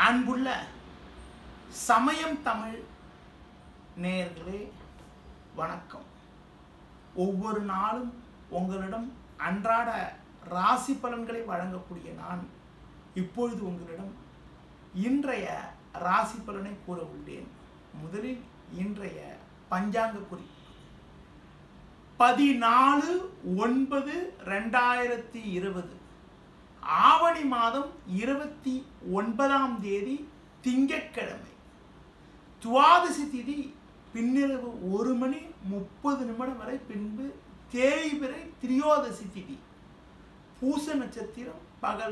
அன்புள்ள சமயம் தமிழ் நேயர்களே வணக்கம். ஒவ்வொரு நாளும் உங்களிடம் அன்றாட ராசி பலன்களை வழங்கக்கூடிய நான் இப்பொழுது உங்களிடம் இன்றைய ராசி பலனை கூற உள்ளேன். முதலில் இன்றைய பஞ்சாங்க குறிப்பு 14/9/2020 ஆவணி மாதம் 29ஆம் தேதி திங்கட்கிழமை. துவாதசி திதி பின்னிரவு 1:30 வரை, பின்பு தேய்பிறை திரியோதசி திதி. பூச நட்சத்திரம் பகல்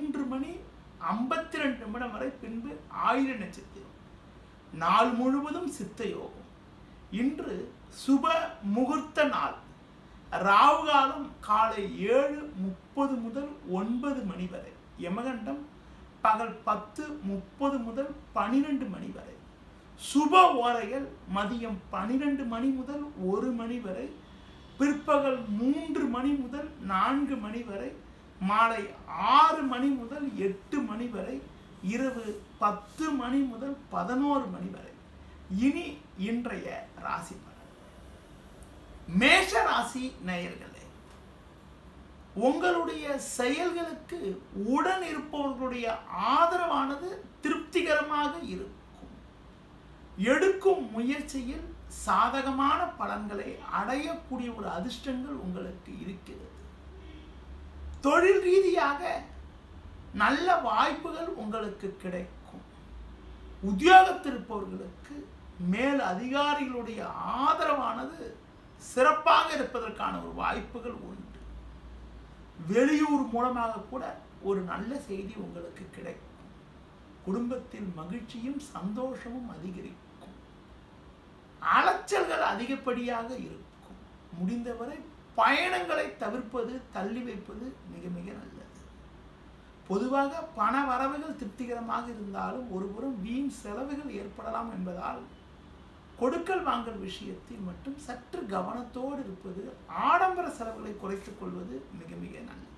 3:52 வரை, பின்பு ஆயிர நட்சத்திரம். நாள் முழுவதும் சித்த யோகம். இன்று சுப முகூர்த்த நாள். ராகு காலம் காலை 7:30 முதல் 9 மணி வரை. யமகண்டம் பகல் 10:30 முதல் 12 மணி வரை. சுப ஓரைகள் மதியம் 12 மணி முதல் 1 மணி வரை, பிற்பகல் 3 மணி முதல் 4 மணி வரை, மாலை 6 மணி முதல் 8 மணி வரை, இரவு 10 மணி முதல் 11 மணி வரை. இனி இன்றைய ராசி பலன். மேஷ ராசி நேயர்களே, உங்களுடைய செயல்களுக்கு உடன் இருப்பவர்களுடைய ஆதரவானது திருப்திகரமாக இருக்கும். எடுக்கும் முயற்சியில் சாதகமான பலன்களை அடையக்கூடிய ஒரு அதிர்ஷ்டங்கள் உங்களுக்கு இருக்கிறது. தொழில் ரீதியாக நல்ல வாய்ப்புகள் உங்களுக்கு கிடைக்கும். உத்தியோகத்தில் இருப்பவர்களுக்கு மேல் அதிகாரிகளுடைய ஆதரவானது சிறப்பாக இருப்பதற்கான ஒரு வாய்ப்புகள் உண்டு. வெளியூர் மூலமாக கூட ஒரு நல்ல செய்தி உங்களுக்கு கிடைக்கும். குடும்பத்தில் மகிழ்ச்சியும் சந்தோஷமும் அதிகரிக்கும். அலைச்சல்கள் அதிகப்படியாக இருக்கும். முடிந்தவரை பயணங்களை தவிர்ப்பது, தள்ளி வைப்பது மிக மிக நல்லது. பொதுவாக பண வரவுகள் திருப்திகரமாக இருந்தாலும் ஒருபுறம் வீண் செலவுகள் ஏற்படலாம் என்பதால் கொடுக்கல் வாங்கல் விஷயத்தில் மட்டும் சற்று கவனத்தோடு இருப்பது, ஆடம்பர செலவுகளை குறைத்துக் கொள்வது மிக மிக நல்லது.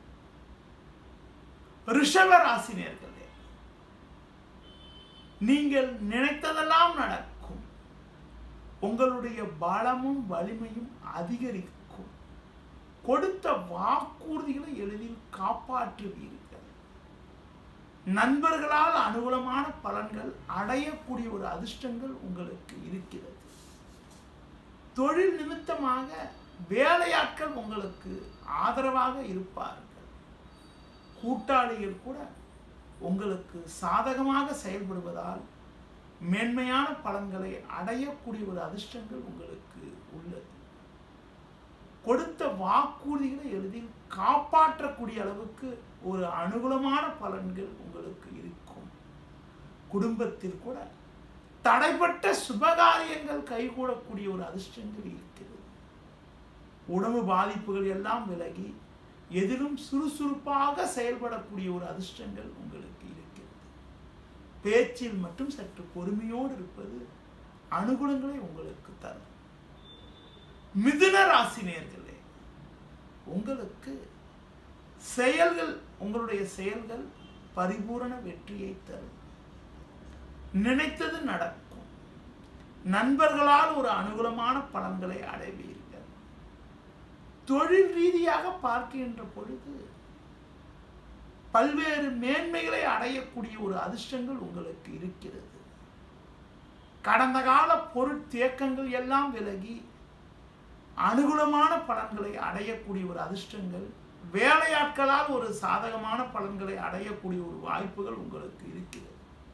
ரிஷப ராசி நேயர்களே, நீங்கள் நினைத்ததெல்லாம் நடக்கும். உங்களுடைய பலமும் வலிமையும் அதிகரிக்கும். கொடுத்த வாக்குறுதிகளை எளிதில் காப்பாற்றுவீர்கள். நண்பர்களால் அனுகூலமான பலன்கள் அடையக்கூடிய ஒரு அதிர்ஷ்டங்கள் உங்களுக்கு இருக்கிறது. தொழில் நிமித்தமாக வேலையாட்கள் உங்களுக்கு ஆதரவாக இருப்பார்கள். கூட்டாளிகள் கூட உங்களுக்கு சாதகமாக செயல்படுவதால் மேன்மையான பலன்களை அடையக்கூடிய ஒரு அதிர்ஷ்டங்கள் உங்களுக்கு உள்ளது. கொடுத்த வாக்குறுதிகளை எளிதில் காப்பாற்றக்கூடிய அளவுக்கு ஒரு அனுகூலமான பலன்கள் உங்களுக்கு இருக்கும். குடும்பத்தில் கூட தடைப்பட்ட சுபகாரியங்கள் கைகூடக்கூடிய ஒரு அதிர்ஷ்டங்கள் இருக்கிறது. உடம்பு பாதிப்புகள் எல்லாம் விலகி எதிலும் சுறுசுறுப்பாக செயல்படக்கூடிய ஒரு அதிர்ஷ்டங்கள் உங்களுக்கு இருக்கிறது. பேச்சில் மட்டும் சற்று பொறுமையோடு இருப்பது அனுகூலங்களை உங்களுக்கு தரும். மிதுன ராசி நேயர்களே, உங்களுக்கு உங்களுடைய செயல்கள் பரிபூரண வெற்றியை தரும். நினைத்தது நடக்கும். நண்பர்களால் ஒரு அனுகூலமான பலன்களை அடைவீர்கள். தொழில் ரீதியாக பார்க்கின்ற பொழுது பல்வேறு மேன்மைகளை அடையக்கூடிய ஒரு அதிர்ஷ்டங்கள் உங்களுக்கு இருக்கிறது. கடந்த கால பொருள் தேக்கங்கள் எல்லாம் விலகி அனுகூலமான பலன்களை அடையக்கூடிய ஒரு அதிர்ஷ்டங்கள், வேலையாட்களால் ஒரு சாதகமான பலன்களை அடையக்கூடிய ஒரு வாய்ப்புகள் உங்களுக்கு இருக்கிறது.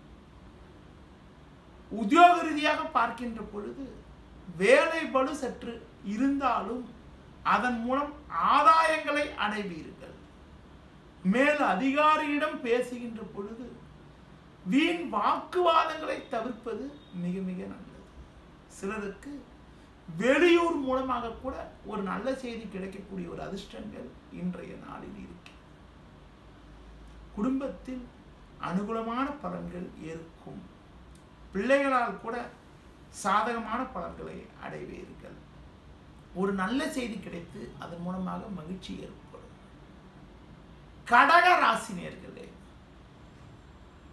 உத்தியோக ரீதியாக பார்க்கின்ற பொழுது வேலை பளு சற்று இருந்தாலும் அதன் மூலம் ஆதாயங்களை அடைவீர்கள். மேல் அதிகாரியிடம் பேசுகின்ற பொழுது வீண் வாக்குவாதங்களை தவிர்ப்பது மிக மிக நல்லது. சிலருக்கு வெளியூர் மூலமாக கூட ஒரு நல்ல செய்தி கிடைக்கக்கூடிய ஒரு அதிர்ஷ்டங்கள் இன்றைய நாளில் இருக்கு. குடும்பத்தில் அனுகூலமான பலன்கள் இருக்கும். பிள்ளைகளால் கூட சாதகமான பலன்களை அடைவீர்கள். ஒரு நல்ல செய்தி கிடைத்து அதன் மூலமாக மகிழ்ச்சி ஏற்படும். கடக ராசி நேயர்களே,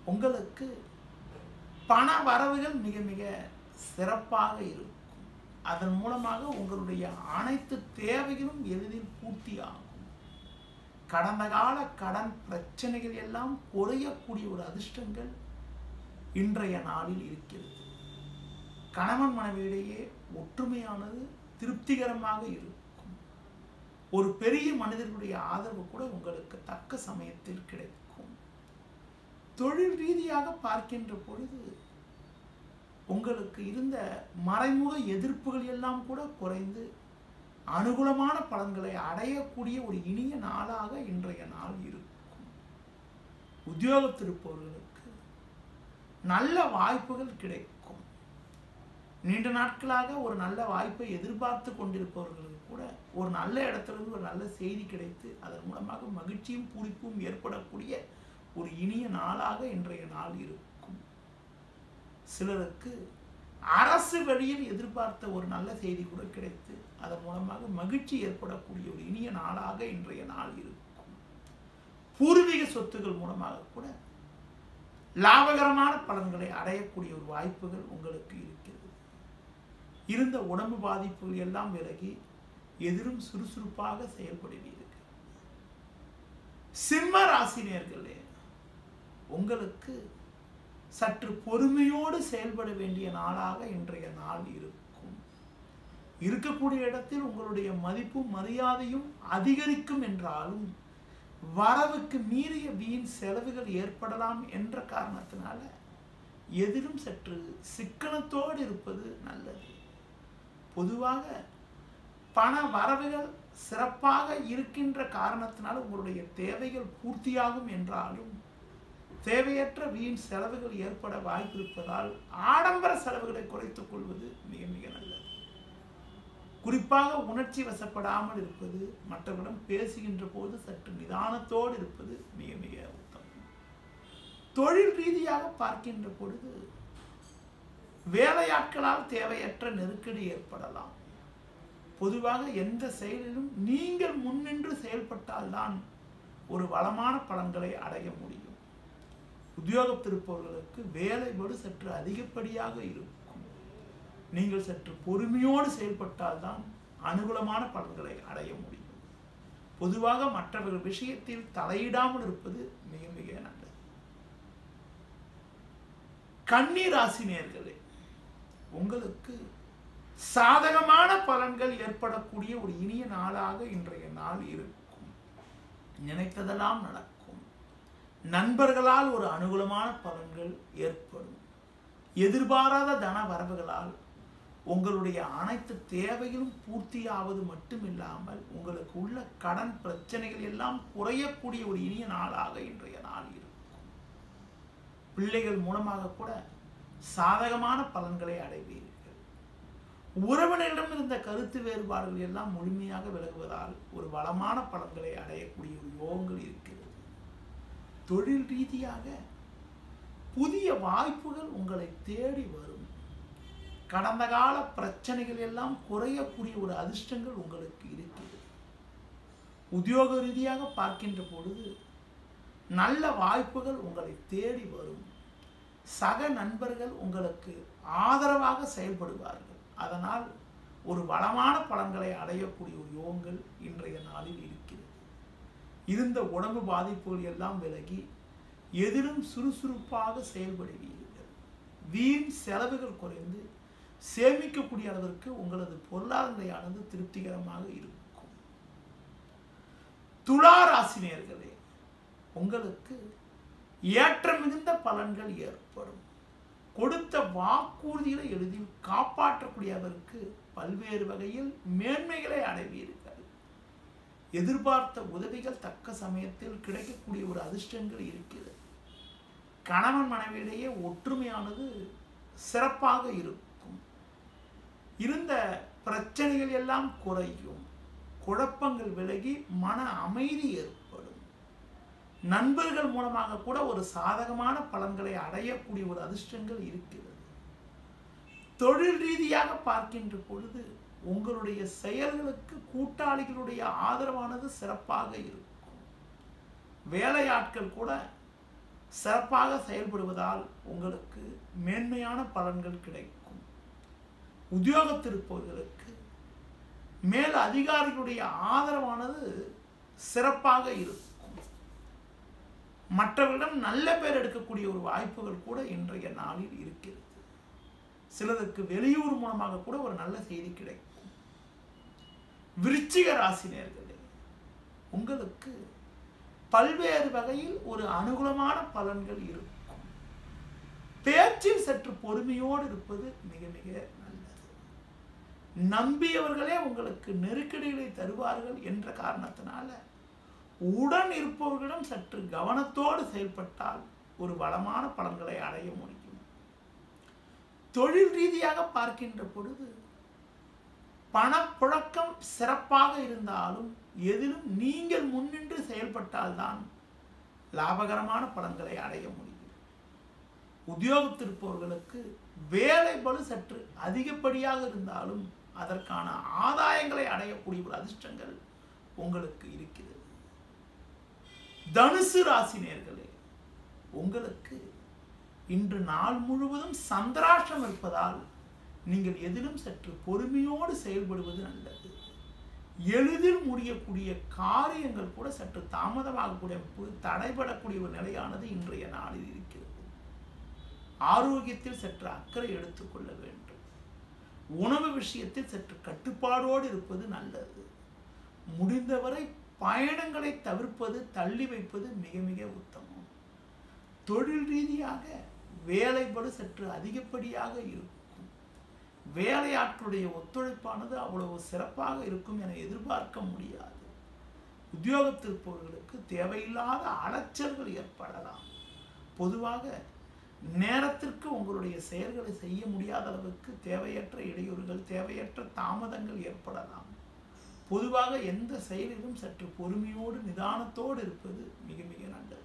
உங்களுக்கு பண வரவுகள் மிக மிக சிறப்பாக இருக்கும். அதன் மூலமாக உங்களுடைய அனைத்து தேவைகளும் எளிதில் பூர்த்தியாகும். கடந்த கால கடன் பிரச்சனைகள் எல்லாம் குறையக்கூடிய ஒரு அதிர்ஷ்டங்கள் இன்றைய நாளில் இருக்கிறது. கணவன் மனைவியிடையே ஒற்றுமையானது திருப்திகரமாக இருக்கும். ஒரு பெரிய மனிதர்களுடைய ஆதரவு கூட உங்களுக்கு தக்க சமயத்தில் கிடைக்கும். தொழில் ரீதியாக பார்க்கின்ற பொழுது உங்களுக்கு இருந்த மறைமுக எதிர்ப்புகள் எல்லாம் கூட குறைந்து அனுகூலமான பலன்களை அடையக்கூடிய ஒரு இனிய நாளாக இன்றைய நாள் இருக்கும். உத்தியோகத்தில் இருப்பவர்களுக்கு நல்ல வாய்ப்புகள் கிடைக்கும். நீண்ட நாட்களாக ஒரு நல்ல வாய்ப்பை எதிர்பார்த்து கொண்டிருப்பவர்களுக்கு கூட ஒரு நல்ல இடத்திலிருந்து ஒரு நல்ல செய்தி கிடைத்து அதன் மூலமாக மகிழ்ச்சியும் பூரிப்பும் ஏற்படக்கூடிய ஒரு இனிய நாளாக இன்றைய நாள் இருக்கும். சிலருக்கு அரசு வழியில் எதிர்பார்த்த ஒரு நல்ல செய்தி கூட கிடைத்து அதன் மூலமாக மகிழ்ச்சி ஏற்படக்கூடிய ஒரு இனிய நாளாக இன்றைய நாள் இருக்கும். பூர்வீக சொத்துக்கள் மூலமாக கூட லாபகரமான பலன்களை அடையக்கூடிய ஒரு வாய்ப்புகள் உங்களுக்கு இருக்கிறது. இருந்த உடம்பு பாதிப்புகள் எல்லாம் விலகி எதிரும் சுறுசுறுப்பாக செயல்படுவீர்கள். சிம்ம ராசினியர்களே, உங்களுக்கு சற்று பொறுமையோடு செயல்பட வேண்டிய நாளாக இன்றைய நாள் இருக்கும். இருக்கக்கூடிய இடத்தில் உங்களுடைய மதிப்பும் மரியாதையும் அதிகரிக்கும் என்றாலும் வரவுக்கு மீறிய வீண் செலவுகள் ஏற்படலாம் என்ற காரணத்தினால எதிலும் சற்று சிக்கனத்தோடு இருப்பது நல்லது. பொதுவாக பண வரவுகள் சிறப்பாக இருக்கின்ற காரணத்தினால உங்களுடைய தேவைகள் பூர்த்தியாகும் என்றாலும் தேவையற்ற வீண் செலவுகள் ஏற்பட வாய்ப்பு இருப்பதால் ஆடம்பர செலவுகளை குறைத்துக் கொள்வது மிக மிக நல்லது. குறிப்பாக உணர்ச்சி வசப்படாமல் இருப்பது, மற்றவரிடம் பேசுகின்ற போது சற்று நிதானத்தோடு இருப்பது மிக மிக உத்தமம். தொழில் ரீதியாக பார்க்கின்ற பொழுது வேலையாட்களால் தேவையற்ற நெருக்கடி ஏற்படலாம். பொதுவாக எந்த செயலிலும் நீங்கள் முன்னின்று செயல்பட்டால்தான் ஒரு வளமான பலன்களை அடைய முடியும். உத்தியோகத்திருப்பவர்களுக்கு வேலைபடு சற்று அதிகப்படியாக இருக்கும். நீங்கள் சற்று பொறுமையோடு செயல்பட்டால்தான் அனுகூலமான பலன்களை அடைய முடியும். பொதுவாக மற்றவர்கள் விஷயத்தில் தலையிடாமல் இருப்பது மிக மிக நல்லது. கன்னி ராசி நேயர்களே, உங்களுக்கு சாதகமான பலன்கள் ஏற்படக்கூடிய ஒரு இனிய நாளாக இன்றைய நாள் இருக்கும். நினைத்ததெல்லாம் நடக்கும். நண்பர்களால் ஒரு அனுகூலமான பலன்கள் ஏற்படும். எதிர்பாராத தன வரவுகளால் உங்களுடைய அனைத்து தேவைகளும் பூர்த்தியாவது மட்டுமில்லாமல் உங்களுக்கு உள்ள கடன் பிரச்சனைகள் எல்லாம் குறையக்கூடிய ஒரு இனிய நாளாக இன்றைய நாள் இருக்கும். பிள்ளைகள் மூலமாக கூட சாதகமான பலன்களை அடைவீர்கள். உறவினரிடம் இருந்த கருத்து வேறுபாடுகள் எல்லாம் முழுமையாக விலகுவதால் ஒரு வளமான பலன்களை அடையக்கூடிய ஒரு யோகங்கள் இருக்கிறது. தொழில் ரீதியாக புதிய வாய்ப்புகள் உங்களை தேடி வரும். கடந்த கால பிரச்சனைகள் எல்லாம் குறையக்கூடிய ஒரு அதிர்ஷ்டங்கள் உங்களுக்கு இருக்கிறது. உத்தியோக ரீதியாக பார்க்கின்ற பொழுது நல்ல வாய்ப்புகள் உங்களை தேடி வரும். சக நண்பர்கள் உங்களுக்கு ஆதரவாக செயல்படுவார்கள். அதனால் ஒரு வளமான பலன்களை அடையக்கூடிய ஒரு யோகங்கள் இன்றைய நாளில் இருக்கிறது. இருந்த உடம்பு பாதிப்புகள் எல்லாம் விலகி எதிலும் சுறுசுறுப்பாக செயல்படுவீர்கள். வீண் செலவுகள் குறைந்து சேமிக்கக்கூடிய அளவிற்கு உங்களது பொருளாதாரமானது திருப்திகரமாக இருக்கும். துலா ராசி நேயர்களே, உங்களுக்கு ஏற்ற மிகுந்த பலன்கள் ஏற்படும். கொடுத்த வாக்குறுதிகளை எளிதில் காப்பாற்றக்கூடியவருக்கு பல்வேறு வகையில் மேன்மைகளை அடைவீர்கள். எதிர்பார்த்த உதவிகள் தக்க சமயத்தில் கிடைக்கக்கூடிய ஒரு அதிர்ஷ்டங்கள் இருக்கிறது. கணவன் மனைவியிடையே ஒற்றுமையானது சிறப்பாக இருக்கும். இருந்த பிரச்சனைகள் எல்லாம் குறையும். குழப்பங்கள் விலகி மன அமைதி ஏற்படும். நண்பர்கள் மூலமாக கூட ஒரு சாதகமான பலன்களை அடையக்கூடிய ஒரு அதிர்ஷ்டங்கள் இருக்கிறது. தொழில் ரீதியாக பார்க்கின்ற பொழுது உங்களுடைய செயல்களுக்கு கூட்டாளிகளுடைய ஆதரவானது சிறப்பாக இருக்கும். வேலையாட்கள் கூட சிறப்பாக செயல்படுவதால் உங்களுக்கு மேன்மையான பலன்கள் கிடைக்கும். உத்தியோகத்திருப்பவர்களுக்கு மேல் அதிகாரிகளுடைய ஆதரவானது சிறப்பாக இருக்கும். மற்றவர்களிடம் நல்ல பேர் எடுக்கக்கூடிய ஒரு வாய்ப்புகள் கூட இன்றைய நாளில் இருக்கிறது. சிலருக்கு வெளியூர் மூலமாக கூட ஒரு நல்ல செய்தி கிடைக்கும். விருச்சிக ராசி நேயர்களே, உங்களுக்கு பல்வேறு வகையில் ஒரு அனுகூலமான பலன்கள் இருக்கும். பேச்சில் சற்று பொறுமையோடு இருப்பது மிக மிக நல்லது. நம்பியவர்களே உங்களுக்கு நெருக்கடிகளை தருவார்கள் என்ற காரணத்தினால உடன் இருப்பவர்களிடம் சற்று கவனத்தோடு செயல்பட்டால் ஒரு வளமான பலன்களை அடைய முடியும். தொழில் ரீதியாக பார்க்கின்ற பொழுது பணப்புழக்கம் சிறப்பாக இருந்தாலும் எதிலும் நீங்கள் முன்னின்று செயல்பட்டால்தான் லாபகரமான பலன்களை அடைய முடியும். உத்தியோகத்திருப்பவர்களுக்கு வேலை பளு சற்று அதிகப்படியாக இருந்தாலும் அதற்கான ஆதாயங்களை அடையக்கூடிய ஒரு அதிர்ஷ்டங்கள் உங்களுக்கு இருக்கிறது. தனுசு ராசி நேயர்களே, உங்களுக்கு இன்று நாள் முழுவதும் சந்திராஷ்டம் இருப்பதால் நீங்கள் எதிலும் சற்று பொறுமையோடு செயல்படுவது நல்லது. எளிதில் முடியக்கூடிய காரியங்கள் கூட சற்று தாமதமாகக்கூடிய தடைபடக்கூடிய ஒரு நிலையானது இன்றைய நாளில் இருக்கிறது. ஆரோக்கியத்தில் சற்று அக்கறை எடுத்துக்கொள்ள வேண்டும். உணவு விஷயத்தில் சற்று கட்டுப்பாடோடு இருப்பது நல்லது. முடிந்தவரை பயணங்களை தவிர்ப்பது, தள்ளி வைப்பது மிக மிக உத்தமம். தொழில் ரீதியாக வேலைப்படு சற்று அதிகப்படியாக இருக்கும். வேலையாட்களுடைய ஒத்துழைப்பானது அவ்வளவு சிறப்பாக இருக்கும் என எதிர்பார்க்க முடியாது. உத்தியோகத்திருப்பவர்களுக்கு தேவையில்லாத அலைச்சல்கள் ஏற்படலாம். பொதுவாக நேரத்திற்கு உங்களுடைய செயல்களை செய்ய முடியாத அளவுக்கு தேவையற்ற இடையூறுகள், தேவையற்ற தாமதங்கள் ஏற்படலாம். பொதுவாக எந்த செயலிலும் சற்று பொறுமையோடு நிதானத்தோடு இருப்பது மிக மிக நல்லது.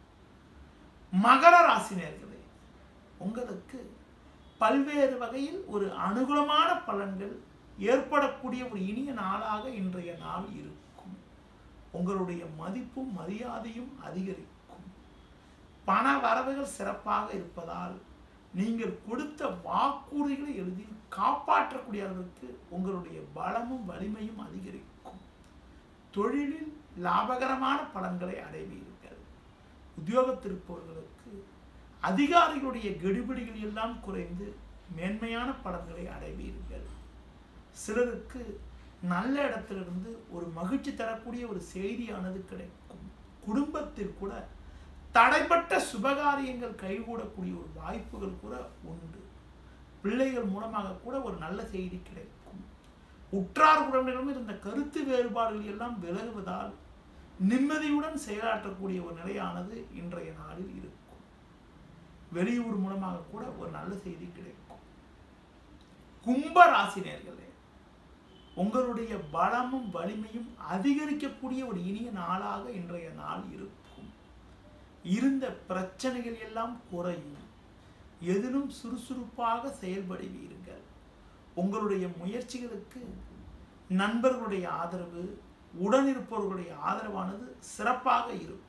மகர ராசி நேயர்களே, உங்களுக்கு பல்வேறு வகையில் ஒரு அனுகூலமான பலன்கள் ஏற்படக்கூடிய ஒரு இனிய நாளாக இன்றைய நாள் இருக்கும். உங்களுடைய மதிப்பும் மரியாதையும் அதிகரிக்கும். பண வரவுகள் சிறப்பாக இருப்பதால் நீங்கள் கொடுத்த வாக்குறுதிகளை எளிதில் காப்பாற்றக்கூடிய அளவிற்கு உங்களுடைய பலமும் வலிமையும் அதிகரிக்கும். தொழிலில் லாபகரமான பலன்களை அடைவீர்கள். உத்தியோகத்திருப்பவர்களுக்கு அதிகாரிகளுடைய கெடுபிடிகள் எல்லாம் குறைந்து மேன்மையான பலன்களை அடைவீர்கள். சிலருக்கு நல்ல இடத்திலிருந்து ஒரு மகிழ்ச்சி தரக்கூடிய ஒரு செய்தியானது கிடைக்கும். குடும்பத்தில் கூட தடைப்பட்ட சுபகாரியங்கள் கைகூடக்கூடிய ஒரு வாய்ப்புகள் கூட உண்டு. பிள்ளைகள் மூலமாக கூட ஒரு நல்ல செய்தி கிடைக்கும். உற்றார் உறவினரிடம் இருந்த கருத்து வேறுபாடுகள் எல்லாம் விலகுவதால் நிம்மதியுடன் செயலாற்றக்கூடிய ஒரு நிலையானது இன்றைய நாளில் இருக்கும். வெளியூர் மூலமாக கூட ஒரு நல்ல செய்தி கிடைக்கும். கும்ப ராசி நேயர்களே, உங்களுடைய பலமும் வலிமையும் அதிகரிக்கக்கூடிய ஒரு இனிய நாளாக இன்றைய நாள் இருக்கும். இருந்த பிரச்சனைகள் எல்லாம் குறையும். எதிலும் சுறுசுறுப்பாக செயல்படுவீர்கள். உங்களுடைய முயற்சிகளுக்கு நண்பர்களுடைய ஆதரவு, உடனிருப்பவர்களுடைய ஆதரவானது சிறப்பாக இருக்கும்.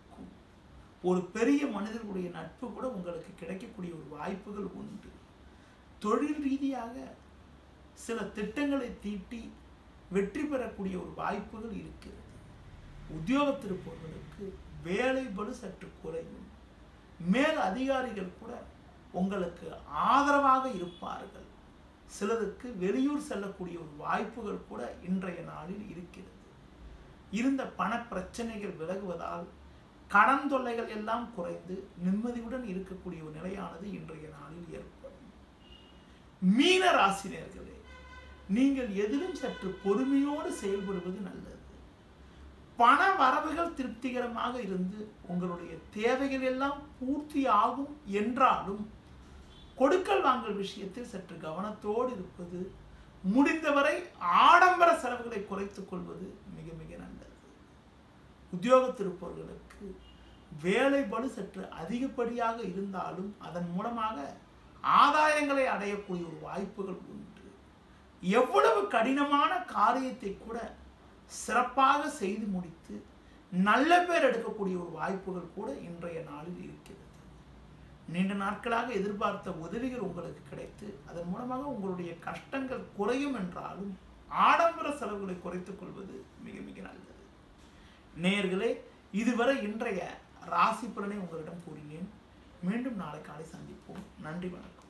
ஒரு பெரிய மனிதர்களுடைய நட்பு கூட உங்களுக்கு கிடைக்கக்கூடிய ஒரு வாய்ப்புகள் உண்டு. தொழில் ரீதியாக சில திட்டங்களை தீட்டி வெற்றி பெறக்கூடிய ஒரு வாய்ப்புகள் இருக்கிறது. உத்தியோகத்திருப்பவர்களுக்கு வேலை பளு சற்று குறையும். மேல் அதிகாரிகள் கூட உங்களுக்கு ஆதரவாக இருப்பார்கள். சிலருக்கு வெளியூர் செல்லக்கூடிய ஒரு வாய்ப்புகள் கூட இன்றைய நாளில் இருக்கிறது. இருந்த பண பிரச்சனைகள் விலகுவதால் கடன் தொல்லைகள் எல்லாம் குறைந்து நிம்மதியுடன் இருக்கக்கூடிய ஒரு நிலையானது இன்றைய நாளில் ஏற்படும். மீன ராசி நேயர்களே, நீங்கள் எதிலும் சற்று பொறுமையோடு செயல்படுவது நல்லது. பண வரவுகள் திருப்திகரமாக இருந்து உங்களுடைய தேவைகள் எல்லாம் பூர்த்தி ஆகும் என்றாலும் கொடுக்கல் வாங்கல் விஷயத்தில் சற்று கவனத்தோடு இருப்பது, முடிந்தவரை ஆடம்பர செலவுகளை குறைத்துக் கொள்வது மிக மிக நல்லது. உத்தியோகத்திருப்பவர்களுக்கு வேலை பளு சற்று அதிகப்படியாக இருந்தாலும் அதன் மூலமாக ஆதாயங்களை அடையக்கூடிய ஒரு வாய்ப்புகள் உண்டு. எவ்வளவு கடினமான காரியத்தை கூட சிறப்பாக செய்து முடித்து நல்ல பேர் எடுக்கக்கூடிய ஒரு வாய்ப்புகள் கூட இன்றைய நாளில் இருக்கிறது. நீண்ட நாட்களாக எதிர்பார்த்த உதவிகள் உங்களுக்கு கிடைத்து அதன் மூலமாக உங்களுடைய கஷ்டங்கள் குறையும் என்றாலும் ஆடம்பர செலவுகளை குறைத்துக் கொள்வது மிக மிக நல்லது. நேயர்களே, இதுவரை இன்றைய ராசி பலனை உங்களிடம் கூறினேன். மீண்டும் நாளை காலை சந்திப்போம். நன்றி, வணக்கம்.